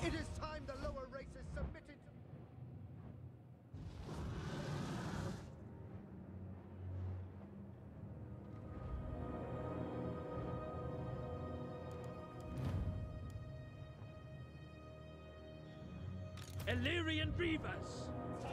It is time the lower races submitted. Illyrian Reavers!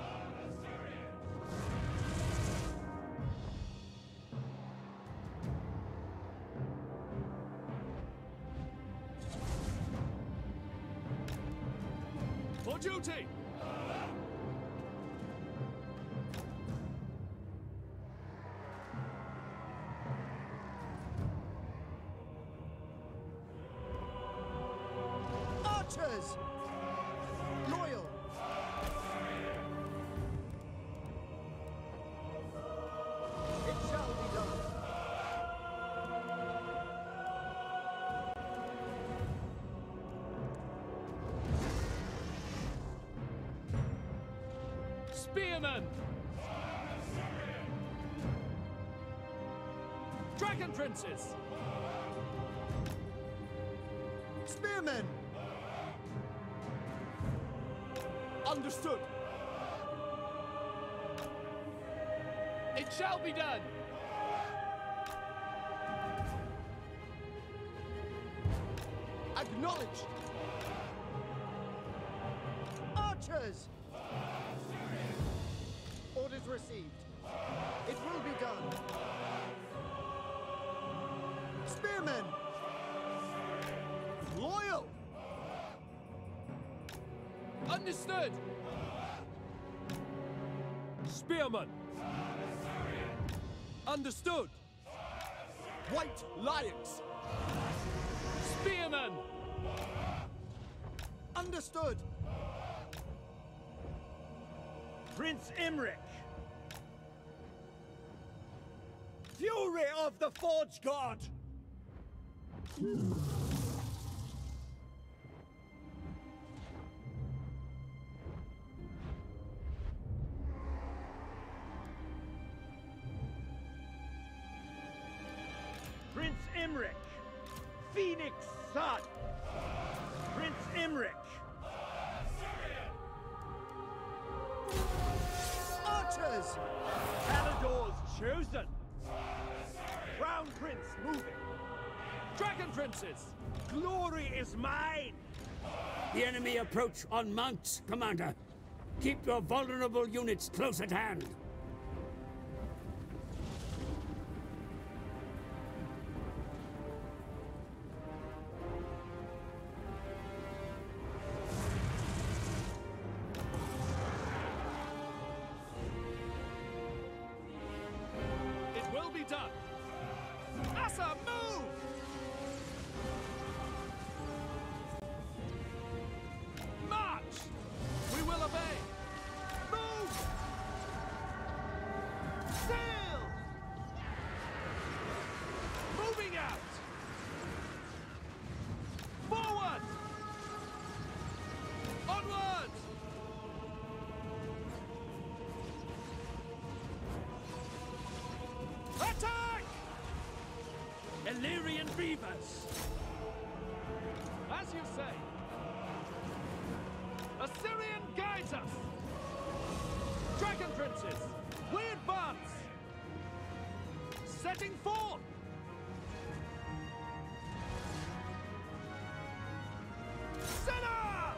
For duty! Archers! Loyal! It shall be done. Spearmen! Dragon Princes! Spearmen! Understood! It shall be done! Acknowledged! Archers! Orders received. It will be done. Spearmen! Loyal! Understood! Spearmen! Understood! White Lions! Spearmen! Understood! Prince Imrik! Fury of the Forge God! Prince Imrik! Phoenix Son! Prince Imrik! Archers! Palador's chosen! Crown Prince moving! Dragon Princes! Glory is mine! The enemy approach on mounts, Commander. Keep your vulnerable units close at hand. It will be done! Asa, move! March! We will obey! Move! Sail! Moving out! Forward! Onward! Attack! Illyrian Reavers! As you say. Assyrian guides us! Dragon Princes! We advance! Setting forth! Senna!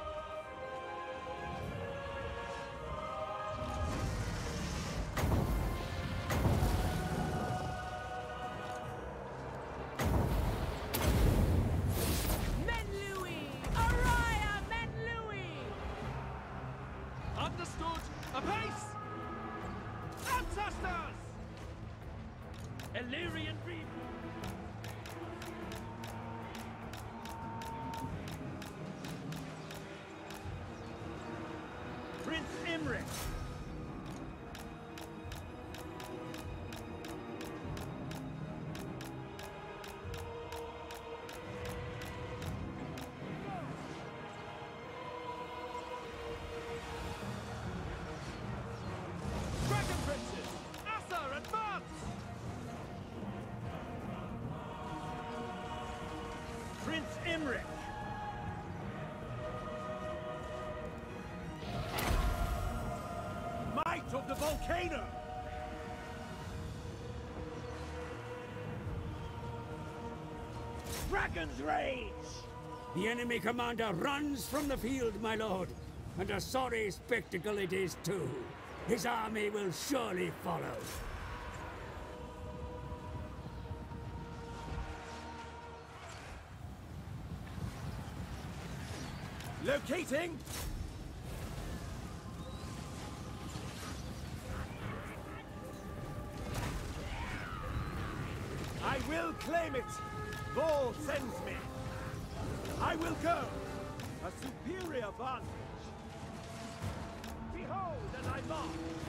Menlui! Araya Menlui! Understood! Apace! Ancestors! Illyrian Reavers! Prince Imrik! Dragon Princes! Asa, advance! Prince Imrik! volcano! Dragon's Rage! The enemy commander runs from the field, my lord, and a sorry spectacle it is too. His army will surely follow. Locating! I will claim it! Vol sends me! I will go! A superior vantage! Behold, and I march!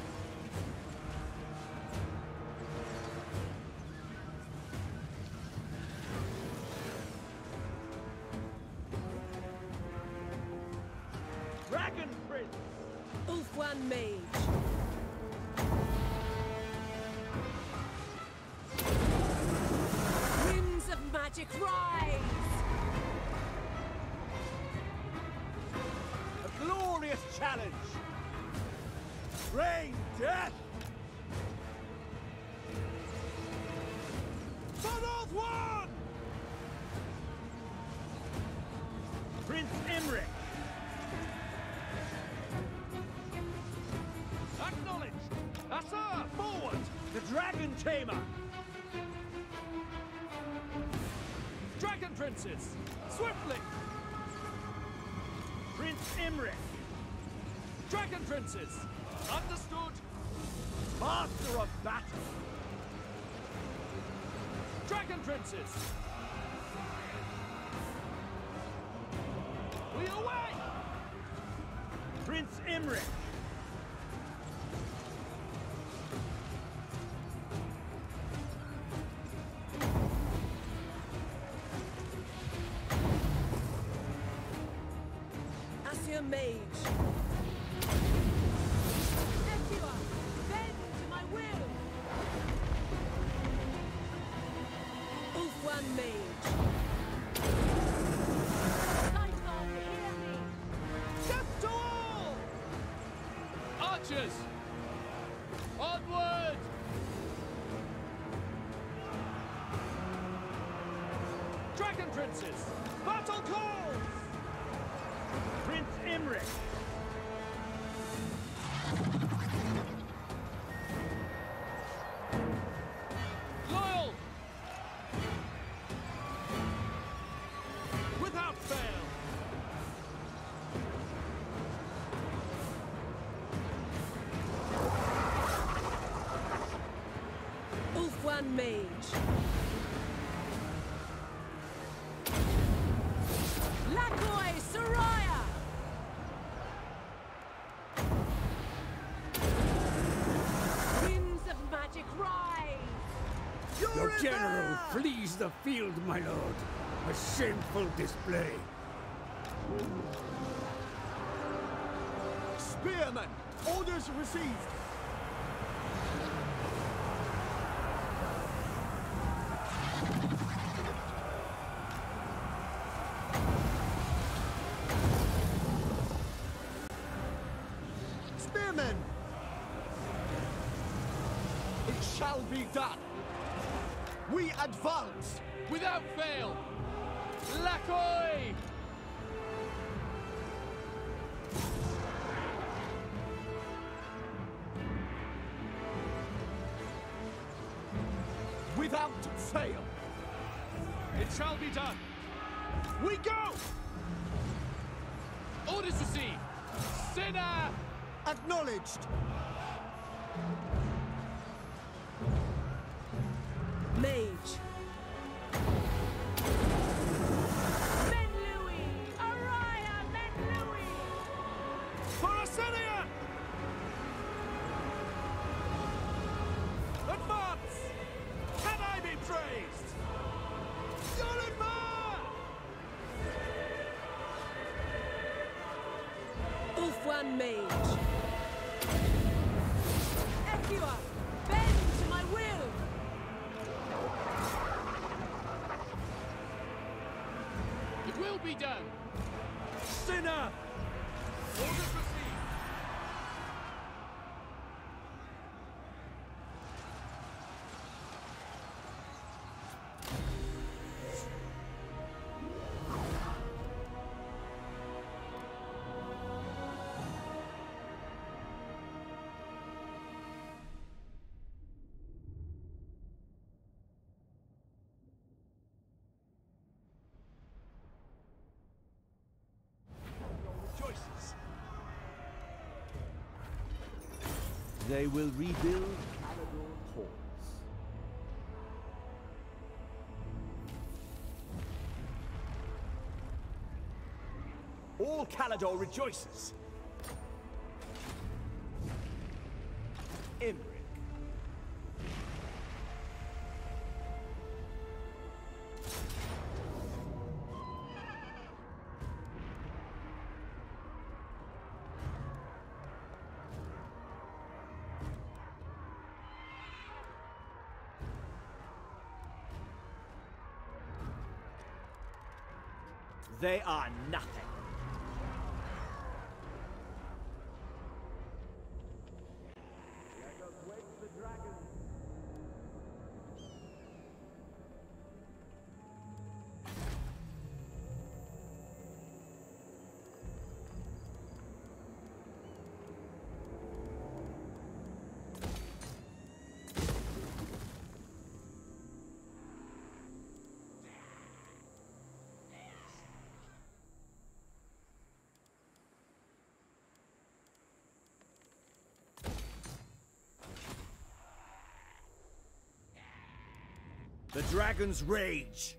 Dragon Prince! Ulfwan Mage. Winds of magic rise! A glorious challenge! Rain death! For North One! Prince Imrik! Acknowledged! Asa, forward! The Dragon Tamer! Dragon Princes! Swiftly! Prince Imrik! Dragon Princes! Understood! Master of Battle! Dragon Princes! We away! Prince Imrik! Asir Mage. Ekua, bend to my will. Ulfwan Mage. Typhon, hear me. Death to all! Archers! Onward! Dragon Princes! Battle calls! Prince Imrik! Loyal! Without fail! Ulfwan Mage. Lakoi Soraya! Winds of magic rise! Your general flees the field, my lord. A shameful display. Spearmen! Orders received! Spearmen! It shall be done! We advance! Without fail! Lakoi! Without fail! It shall be done! We go! Orders received! Sinner! Acknowledged! Mage. Men Louis! Araya Men Louis! For Assyria! Advance! Can I be praised? Your advance! Ulfwan Mage. Ekua, bend to my will! It will be done! Sinner! Orders received! They will rebuild Caledor halls. All Caledor rejoices. Imrik. They are nothing. Let us wake the dragon. The dragon's rage.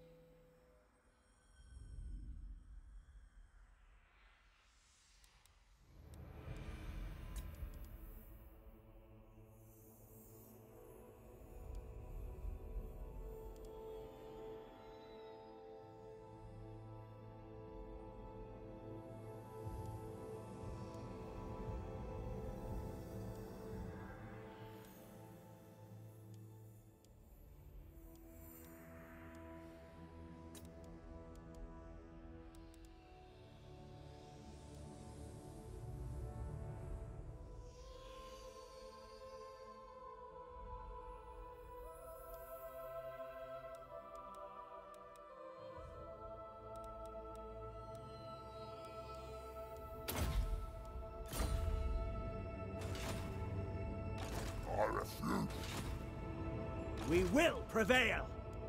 I refuse. We will prevail!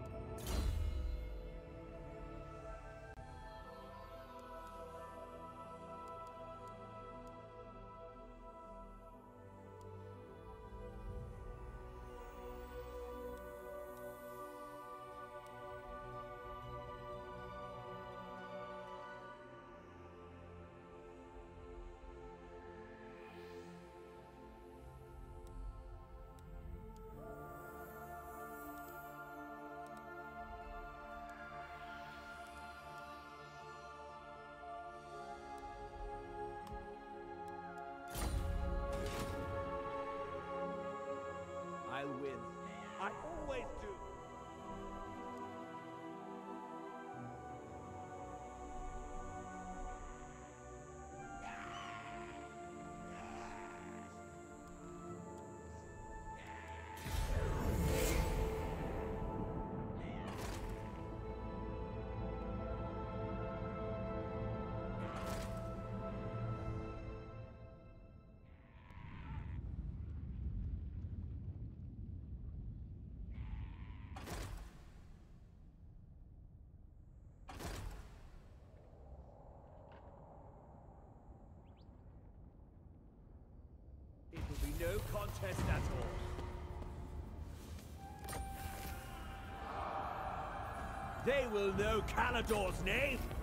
I'll win. I always do. It will be no contest at all. They will know Caledor's name.